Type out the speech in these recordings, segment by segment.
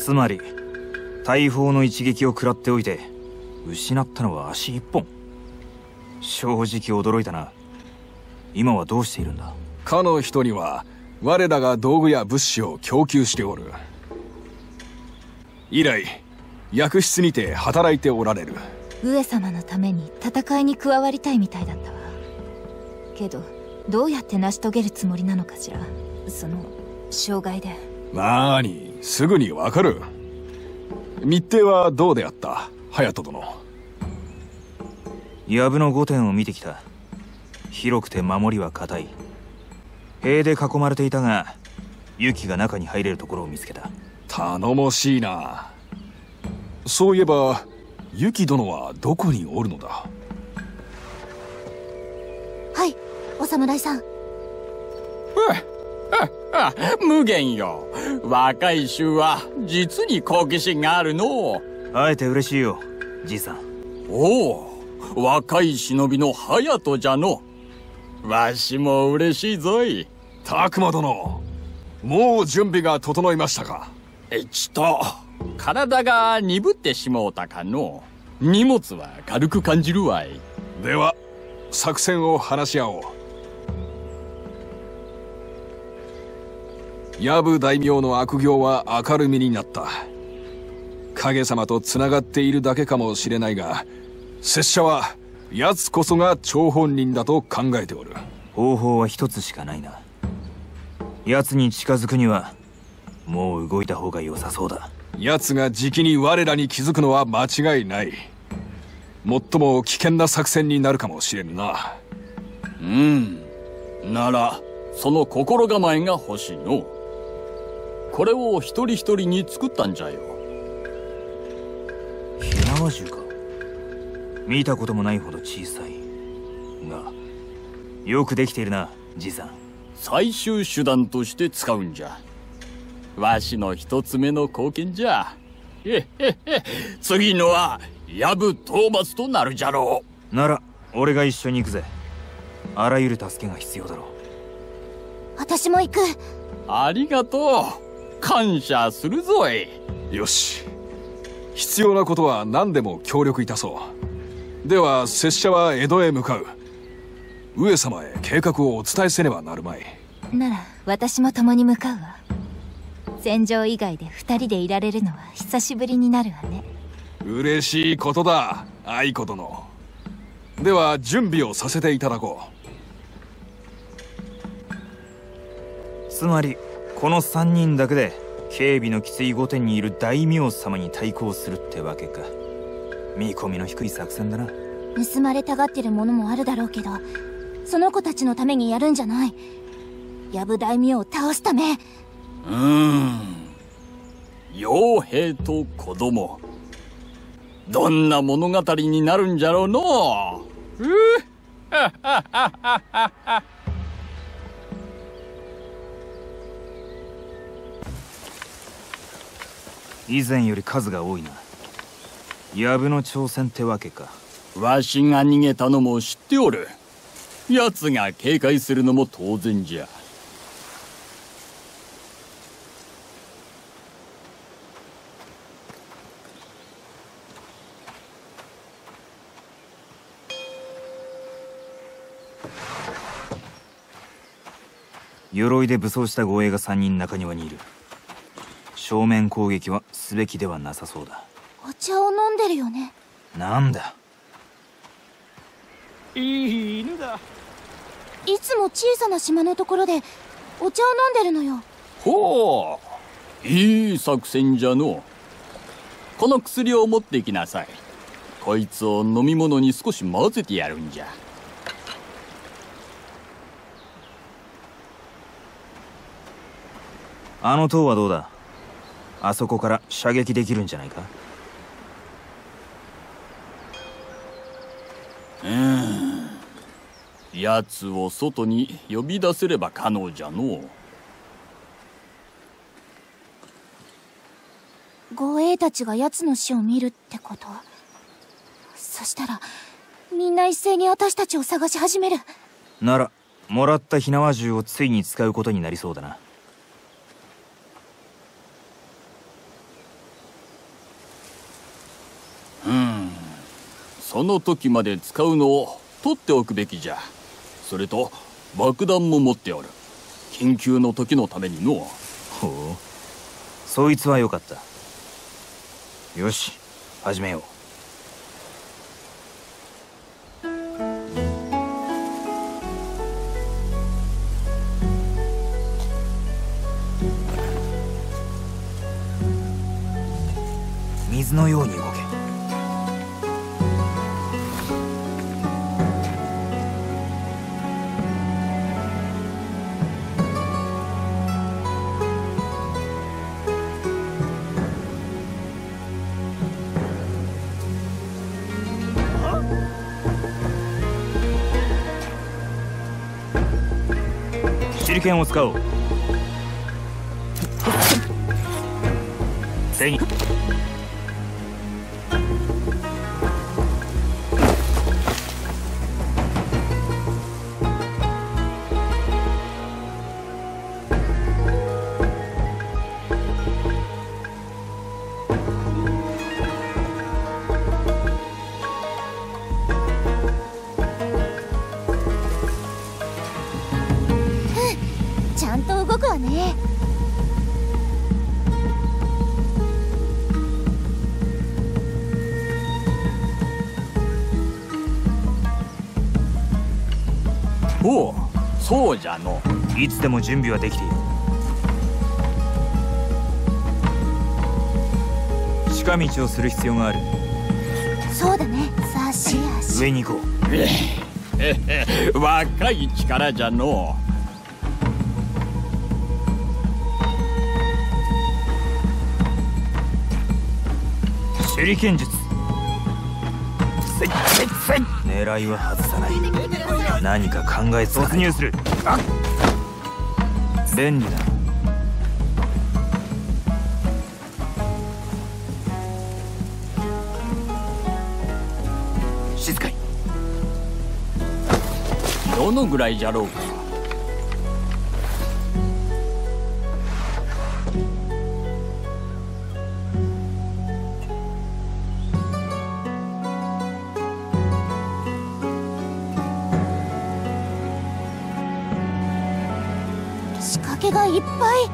つまり大砲の一撃を食らっておいて失ったのは足一本。正直驚いたな。今はどうしているんだ？ かの人には我らが道具や物資を供給しておる。以来薬室にて働いておられる。 上様のために戦いに加わりたいみたいだったわ。けどどうやって成し遂げるつもりなのかしら、その障害で。 なーに、すぐにわかる。密偵はどうであった、隼人殿？ 藪の御殿を見てきた。広くて守りは固い。塀で囲まれていたが、ユキが中に入れるところを見つけた。 頼もしいな。そういえばユキ殿はどこにおるのだ？ はい、お侍さん。 無限よ。若い衆は実に好奇心があるの。 会えて嬉しいよ、じいさん。 おお、若い忍びの隼人じゃの。わしも嬉しいぞい。 拓磨殿、もう準備が整いましたか？ ちと体が鈍ってしもうたかの。荷物は軽く感じるわい。 では作戦を話し合おう。藪大名の悪行は明るみになった。影様とつながっているだけかもしれないが、拙者は奴こそが張本人だと考えておる。 方法は一つしかないな。奴に近づくにはもう動いた方が良さそうだ。 奴がじきに我らに気づくのは間違いない。最も危険な作戦になるかもしれんな。 ならその心構えが欲しいの。これを一人一人に作ったんじゃよ。 火縄銃か。見たこともないほど小さいが、よくできているな、じいさん。 最終手段として使うんじゃ。わしの一つ目の貢献じゃ。次のは藪討伐となるじゃろう。なら俺が一緒に行くぜ。あらゆる助けが必要だろう。 私も行く。 ありがとう。感謝するぞい。 よし、必要なことは何でも協力いたそう。では拙者は江戸へ向かう。上様へ計画をお伝えせねばなるまい。 なら私も共に向かうわ。戦場以外で二人でいられるのは久しぶりになるわね。 嬉しいことだ、愛子殿。では準備をさせていただこう。つまりこの3人だけで警備のきつい御殿にいる大名様に対抗するってわけか。見込みの低い作戦だな。 盗まれたがってるものもあるだろうけど、その子たちのためにやるんじゃない。藪大名を倒すため。 傭兵と子供、どんな物語になるんじゃろうのう。 以前より数が多いな。藪の挑戦ってわけか。 わしが逃げたのも知っておる。奴が警戒するのも当然じゃ。 鎧で武装した護衛が3人中庭にいる。正面攻撃はすべきではなさそうだ。 お茶を飲んでるよね。 なんだ。 いい犬だ。 いつも小さな島のところでお茶を飲んでるのよ。 ほう、いい作戦じゃの。この薬を持ってきなさい。こいつを飲み物に少し混ぜてやるんじゃ。 あの塔はどうだ。あそこから射撃できるんじゃないか。 奴を外に呼び出せれば可能じゃの。 護衛たちが奴の死を見るってこと。そしたらみんな一斉に私たちを探し始める。 ならもらった火縄銃をついに使うことになりそうだな。 その時まで使うのを取っておくべきじゃ。それと爆弾も持っておる。緊急の時のためにの。 ほう、そいつはよかった。よし、始めよう。水のように動け。手裏剣を使おう。手にちゃんと動くわね。 おう、そうじゃの。 いつでも準備はできている。近道をする必要がある。 そうだね。さあし足。 上に行こう。若い力じゃの。 手裏剣術。狙いは外さない。何か考え突入する。便利だ。静かに。 どのぐらいじゃろうか。 仕掛けがいっぱい。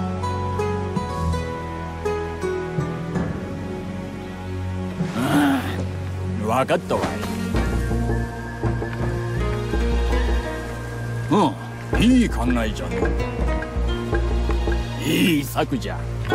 分かったわい。いい考えじゃの。いい策じゃ。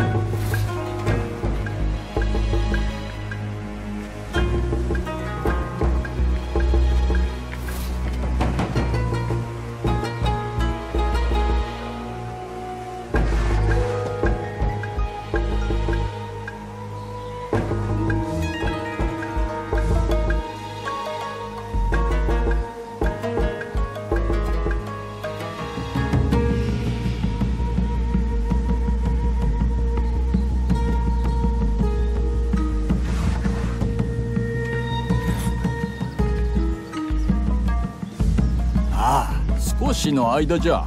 少しの間じゃ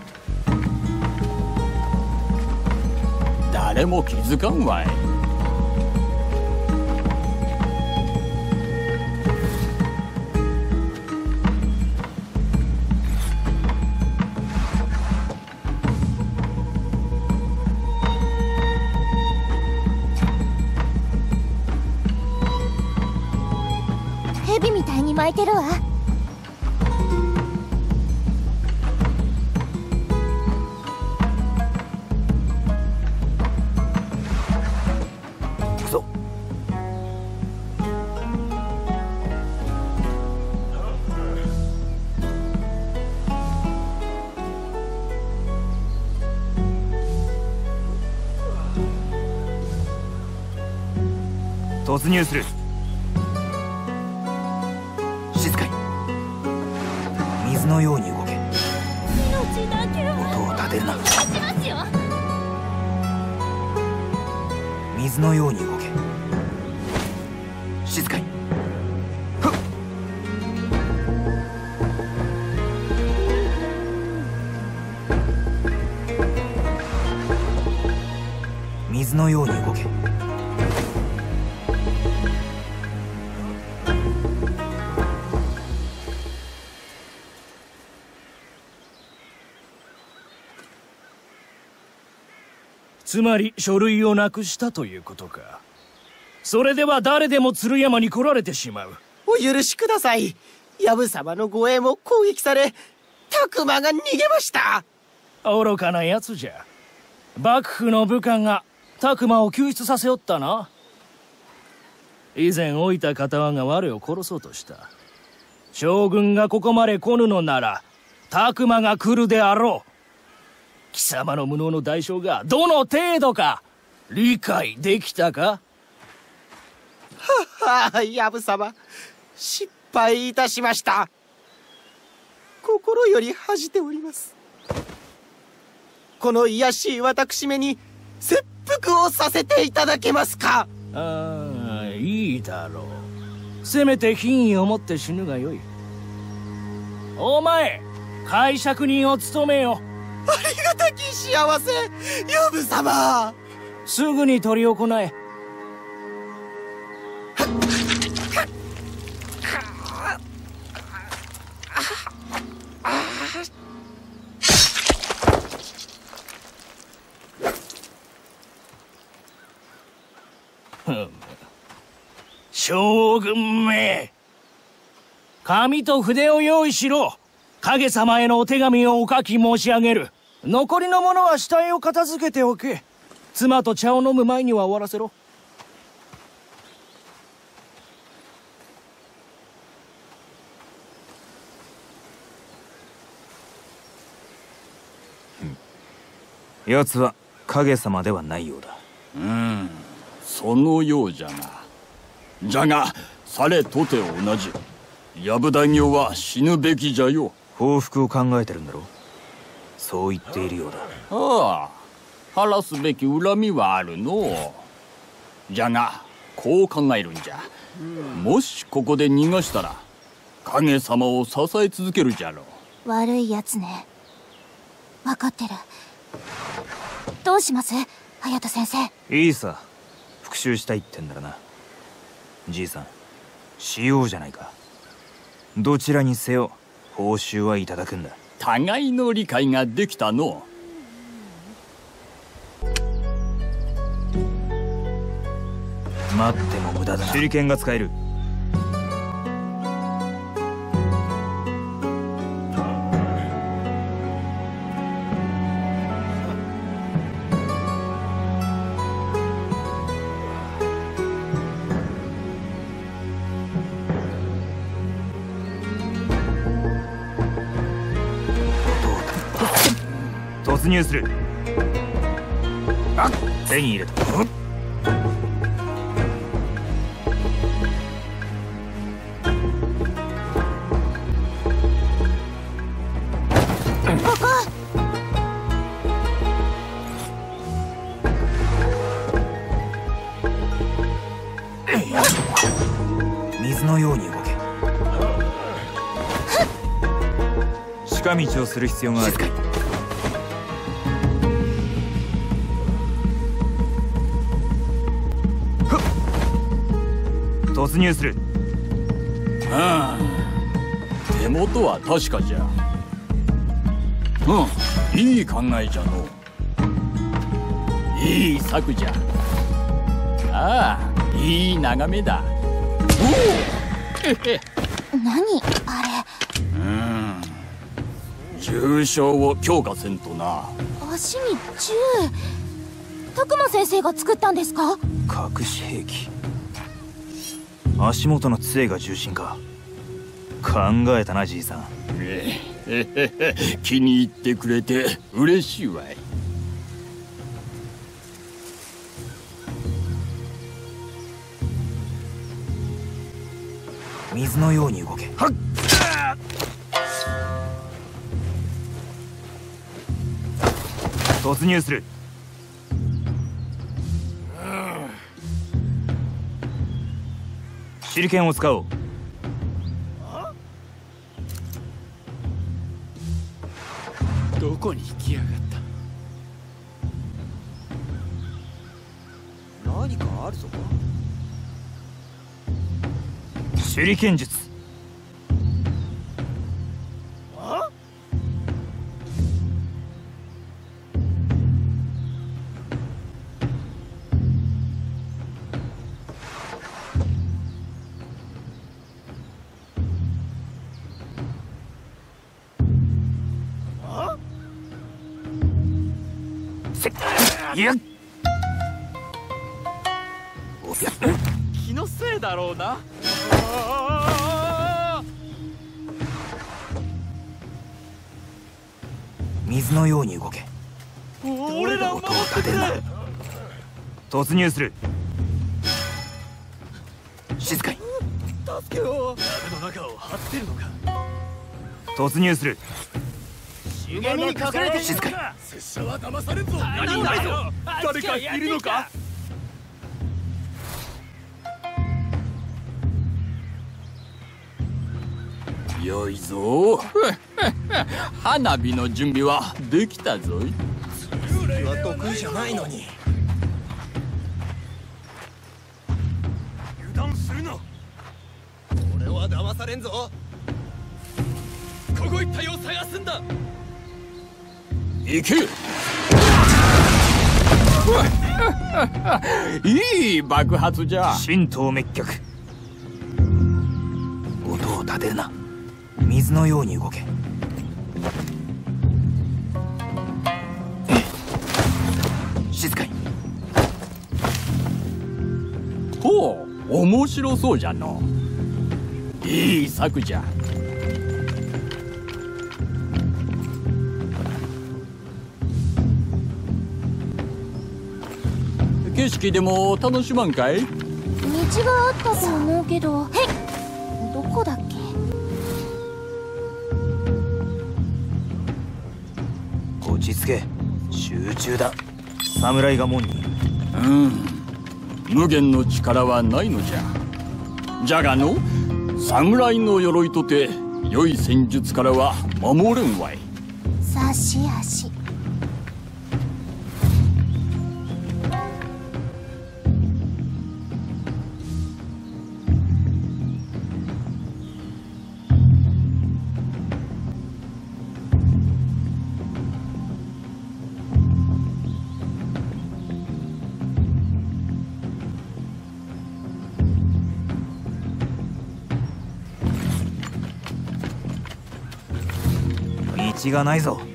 誰も気づかんわい。 蛇みたいに巻いてるわ。 突入する。静かに。水のように動け。 命だけは音を立てるな。 しますよ。 水のように動け。静かに。ふっ。水のように動け。 つまり書類をなくしたということか。それでは誰でも鶴山に来られてしまう。 お許しください。藪様の護衛も攻撃され、拓磨が逃げました。 愚かなやつじゃ。幕府の部下が拓磨を救出させおったな。以前老いた片輪が我を殺そうとした。将軍がここまで来ぬのなら拓磨が来るであろう。貴様の無能の代償がどの程度か理解できたか。 はは、藪様、失敗いたしました。心より恥じております。この卑しい私めに切腹をさせていただけますか。 ああ、いいだろう。せめて品位を持って死ぬがよい。お前、介錯人を務めよ。 ありがたき幸せ、藪様。 すぐに執り行え。将軍め、紙と筆を用意しろ。影様へのお手紙をお書き申し上げる。残りのものは死体を片付けておけ。妻と茶を飲む前には終わらせろ。 奴は影様ではないようだ。 そのようじゃな。じゃがされとて同じ。藪大名は死ぬべきじゃよ。 報復を考えてるんだろう。そう言っているようだ。 ああ、晴らすべき恨みはあるのう。じゃがこう考えるんじゃ。もしここで逃がしたら影様を支え続けるじゃろう。 悪いやつね。分かってる。どうします、隼人先生。 いいさ、復讐したいってんだらな。じいさん、しようじゃないか。どちらにせよ報酬はいただくんだ。 互いの理解ができたの。 待っても無駄だな。手裏剣が使える。突入する。手に入れた。水のように動け。近道をする必要がある。突入する。 手元は確かじゃ。いい考えじゃの。いい策じゃ。ああ、いい眺めだ。 何あれ。 重傷を強化せんとな。 足に銃。拓磨先生が作ったんですか。 隠し兵器。足元の杖が重心か。考えたな、じいさん。 気に入ってくれて嬉しいわい。 水のように動け。はっ。突入する。手裏剣を使おう。 どこに行きやがった。何かあるぞ。 手裏剣術。 いや気のせいだろうな。 水のように動け。 俺らを守ってくれ。 突入する。静かに。 助けろ。鍋の中を張ってるのか。 突入する。 茂みに隠れて静かに。 拙者は騙されんぞ。何だよ。誰かいるのか。 よいぞ。花火の準備はできたぞい。 釣りは得意じゃないのに。 油断するな。 俺は騙されんぞ。 ここ一帯を探すんだ。 行け。いい爆発じゃ。 神道滅却。音を立てるな。水のように動け。静かに。 ほう、面白そうじゃの。いい策じゃ。景色でも楽しまんかい？ 道はあったと思うけど、どこだっけ？ 落ち着け。集中だ。侍が門に。 無限の力はないのじゃ。じゃがの侍の鎧とて良い戦術からは守れんわい。 差し足。 道がないぞ。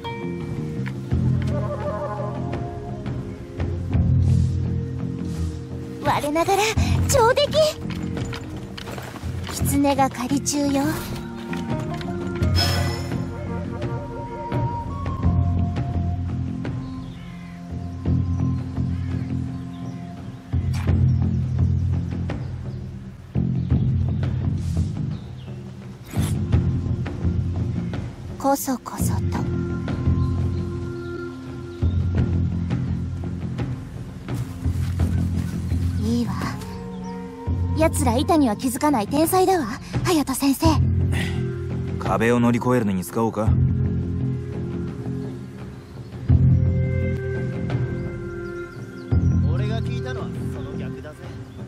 我ながら上出来。狐が狩り中よ。こそこそと。いいわ。奴ら板には気づかない天才だわ、隼人先生。 壁を乗り越えるのに使おうか。 俺が聞いたのはその逆だぜ。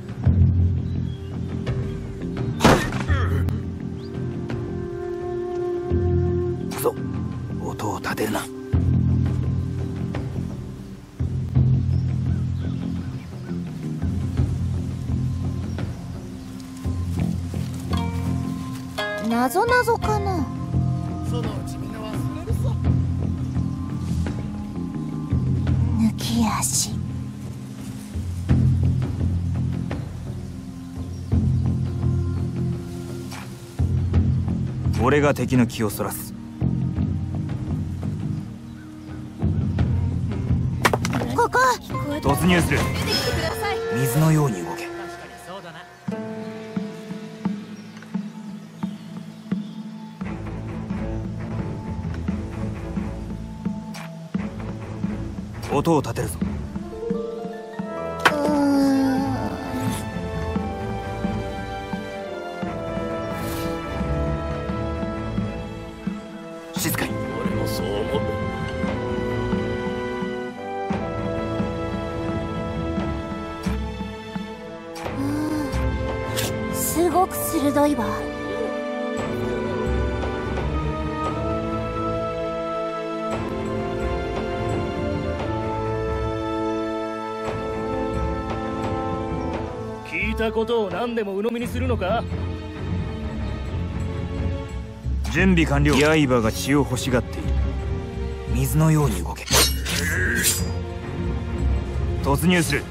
音を立てるな。 なぞなぞかな。 そのうちみんな忘れるさ。 抜き足。 俺が敵の気をそらす。 ここ。 突入する。水のように動け。音を立てるぞ。静かに。 俺もそう思う。 すごく鋭いわ。 聞いたことを何でも鵜呑みにするのか。 準備完了。刃が血を欲しがっている。水のように動け。 突入する。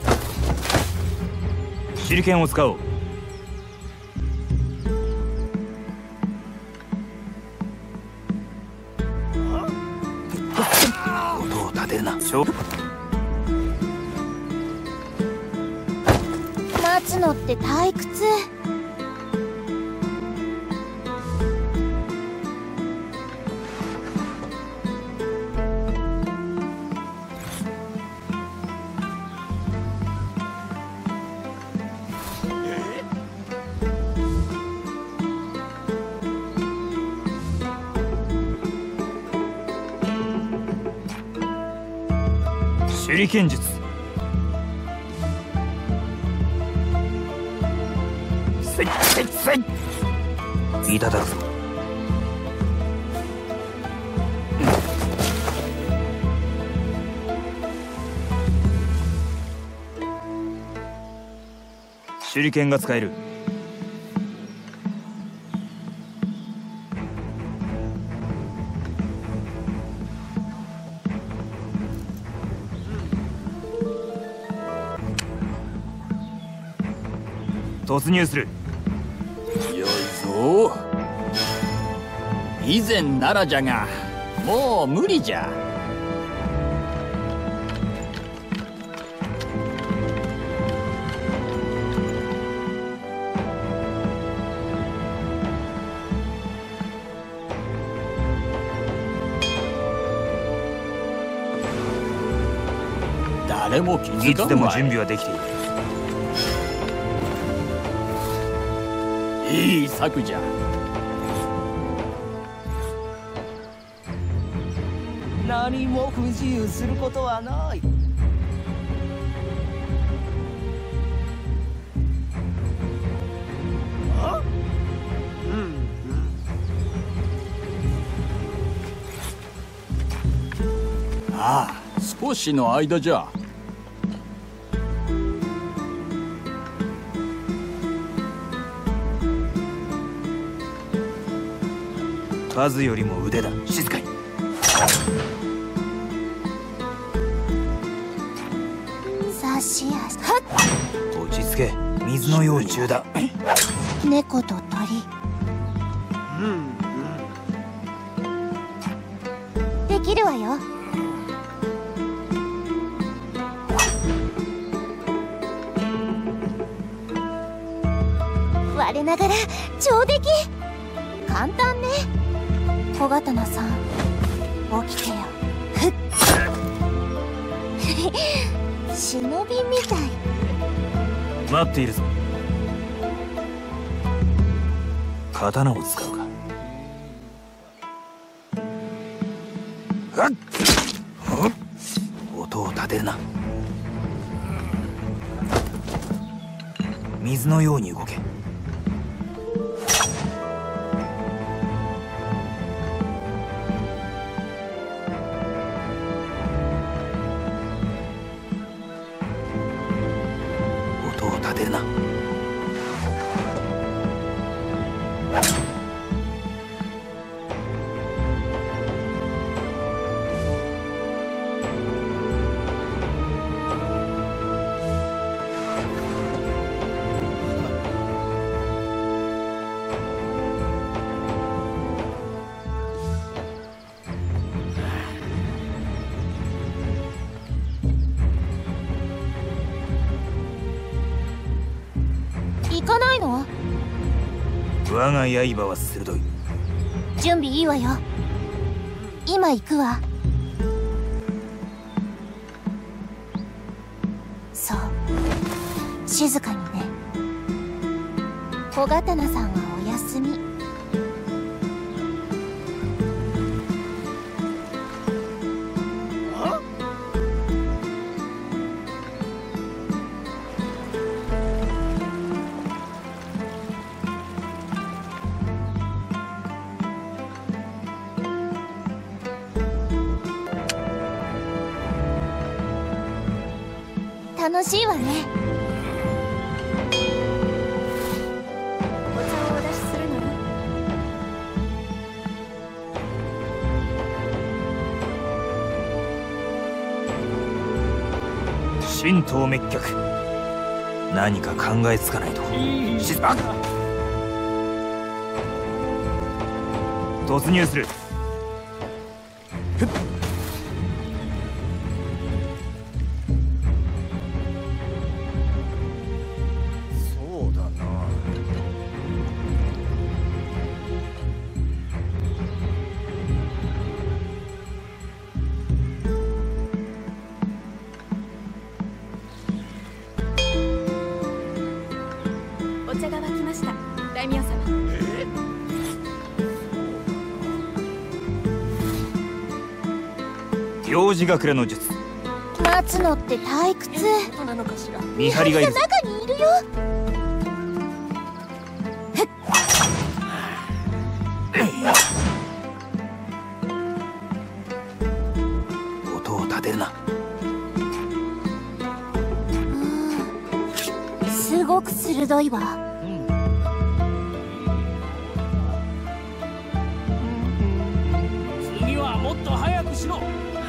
手裏剣を使おう。音を立てるな。 待つのって退屈。 手裏剣術。せいせいせい。いただくぞ。手裏剣が使える。突入する。 よいぞ。以前ならじゃがもう無理じゃ。誰も気づかんわい。 いつでも準備はできている。 いい策じゃ。 何も不自由することはない。 ああ、少しの間じゃ。 数よりも腕だ。静かに。 差し足。 落ち着け。水のように中だ。 猫と鳥。できるわよ。我ながら上出来。簡単ね。小刀さん、起きてよ。忍びみたい。 待っているぞ。刀を使うか。音を立てるな。水のように動け。音を立てるな。 行かないの？ 我が刃は鋭い。 準備いいわよ。今行くわ。そう、静かにね。小刀さんはお休み。楽しいわね。お茶をお出しするのよ。 神道滅却。何か考えつかないと。静か。突入する。 そうだな。 お茶が沸きました、大名様。 行事隠れの術。 待つのって退屈。 見張りがいるぞ。 中にいるよ。 音を立てるな。 すごく鋭いわ。 次はもっと早くしろ。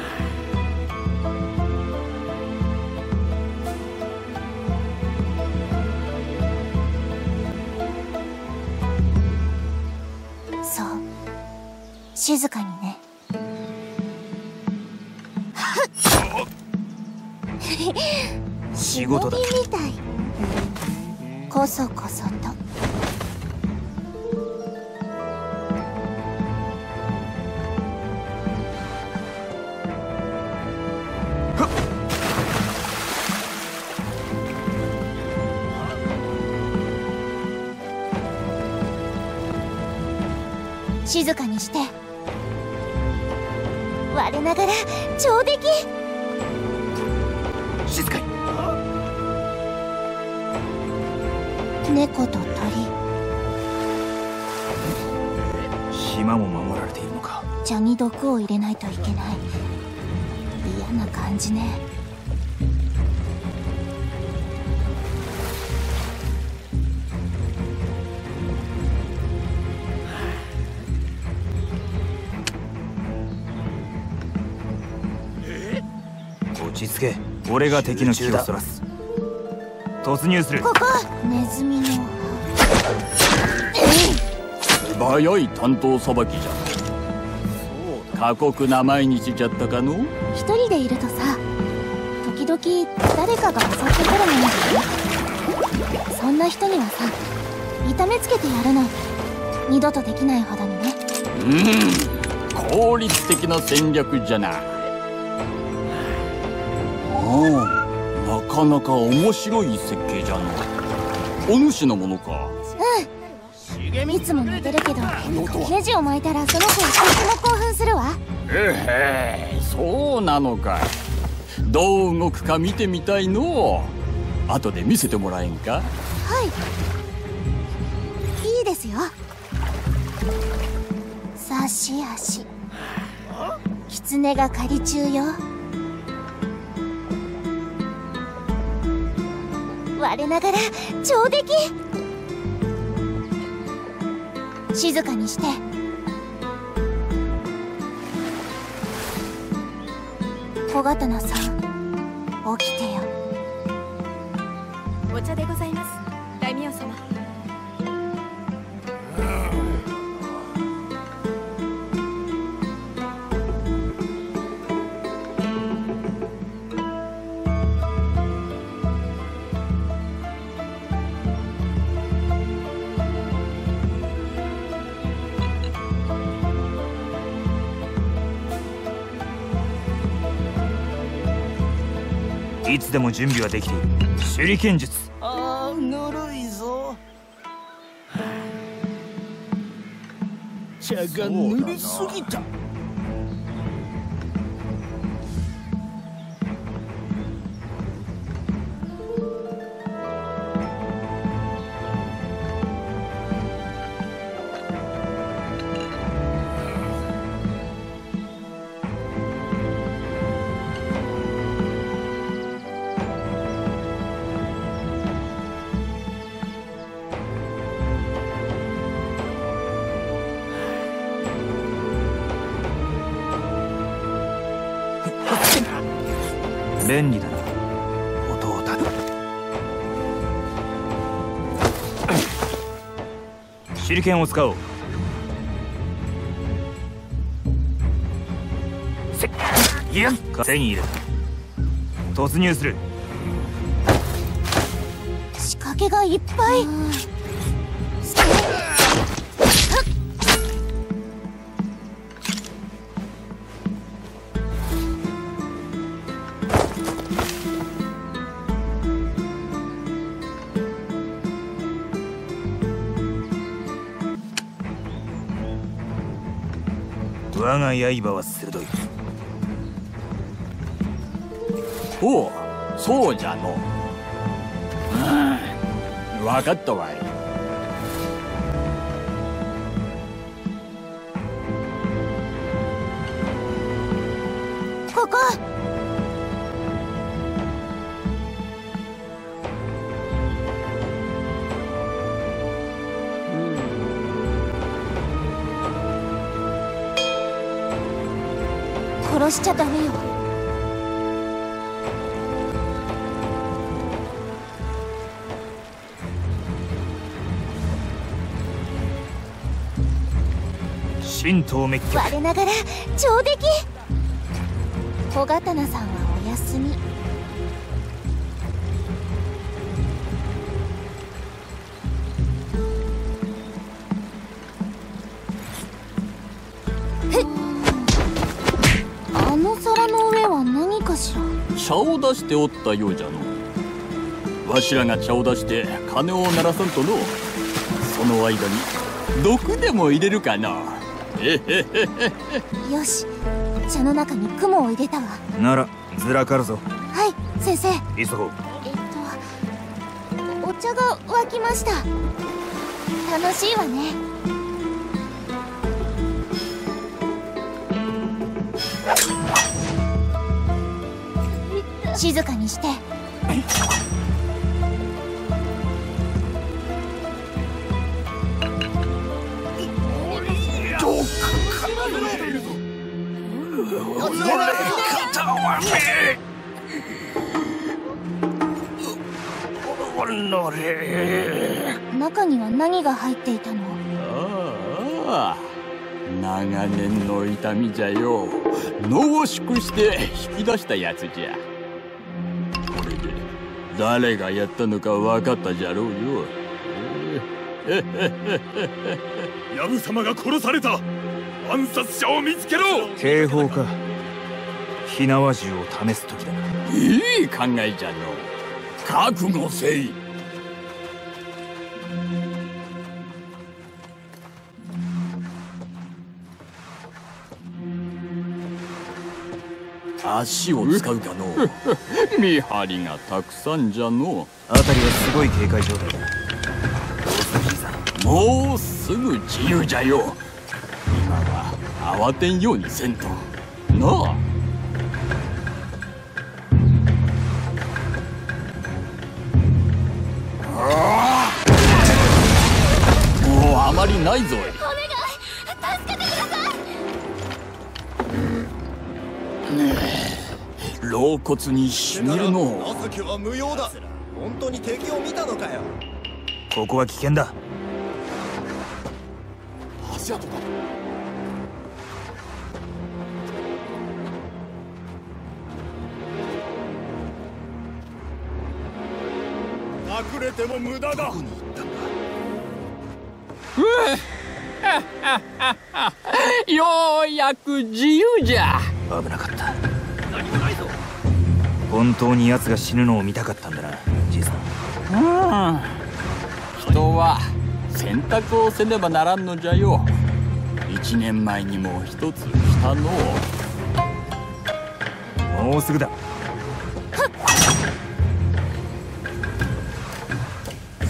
そう、静かにね。 仕事だ。 忍びみたい。こそこそと。静かにして。我ながら上出来。 静かに。 猫と鳥。 島も守られているのか。 茶に毒を入れないといけない。嫌な感じね。 落ち着け。俺が敵の気をそらす。突入する。 ここネズミの素早い担当さばきじゃ。過酷な毎日じゃったかの。 一人でいるとさ、時々誰かが襲ってくるのに、そんな人にはさ、痛めつけてやるの。二度とできないほどにね。 効率的な戦略じゃな。なかなか面白い設計じゃな。お主のものか。 いつも寝てるけど、ネジを巻いたらその子はとっても興奮するわ。 そうなのか。どう動くか見てみたいの。後で見せてもらえんか。 はい、いいですよ。さし足。狐が狩り中よ。我ながら上出来。静かにして。小刀さん、起きてよ。 お茶でございます、大名様。 いつでも準備はできている。手裏剣術。 あー、ぬるいぞ。茶がぬりすぎた。 便利だな。 手裏剣を使おう。いや、手に入れた。突入する。 仕掛けがいっぱい。 我が刃は鋭い。 おう、そうじゃの。分かったわい。 ここ。殺しちゃダメよ。 神道滅却。 我ながら上出来。小刀さんはお休み。あの皿の上は何かしら。 茶を出しておったようじゃの。わしらが茶を出して鐘を鳴らさんとの、その間に毒でも入れるかな。 よし、茶の中に雲を入れたわ。 ならずらかるぞ。 はい、先生。 急ごう。 お茶が沸きました。楽しいわね。静かにして。中には何が入っていたの？ ああ、長年の痛みじゃよ。脳を縮して引き出したやつじゃ。これで誰がやったのか分かったじゃろうよ。 ヤブ様が殺された。暗殺者を見つけろ。 警報か。火縄銃を試す時だな。 いい考えじゃの。覚悟せい。足を使うかの。見張りがたくさんじゃの。 辺りはすごい警戒状態だ。どうするじいさん。 もうすぐ自由じゃよ。今は慌てんようにせんとなあ。もうあまりないぞい。 お願い、助けてください。 老骨にしみるの。 情けは無用だ。本当に敵を見たのかよ。 ここは危険だ。 足跡だ。隠れても無駄だ。どこに行ったんだ。ようやく自由じゃ。 危なかった。何もないぞ。本当に奴が死ぬのを見たかったんだな、じいさん。 人は選択をせねばならんのじゃよ。1年前にも一つしたの。 もうすぐだ。行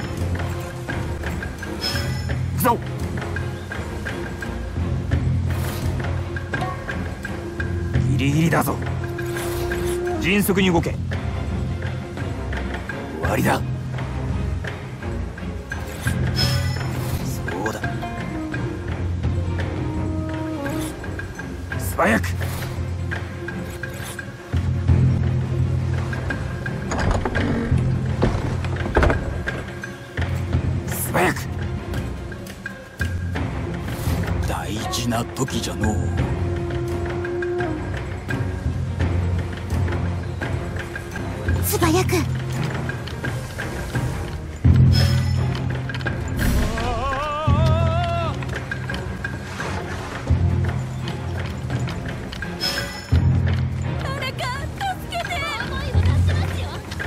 くぞ。ギリギリだぞ。迅速に動け。終わりだ。そうだ。素早く。素早く。 な時じゃのう。 素早く。 誰か助けて。思いを出しますよ。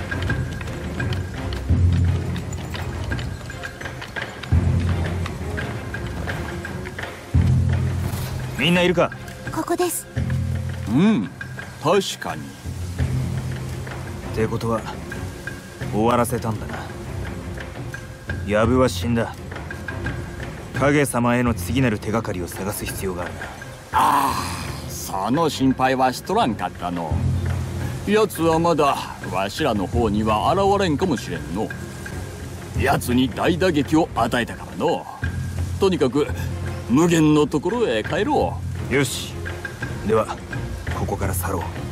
みんないるか？ ここです。 うん、確かに。 ってことは終わらせたんだな。藪は死んだ。影様への次なる手がかりを探す必要があるな。 その心配はしとらんかったの。奴はまだわしらの方には現れんかもしれんの。奴に大打撃を与えたからの。とにかく無限のところへ帰ろう。 よし、ではここから去ろう。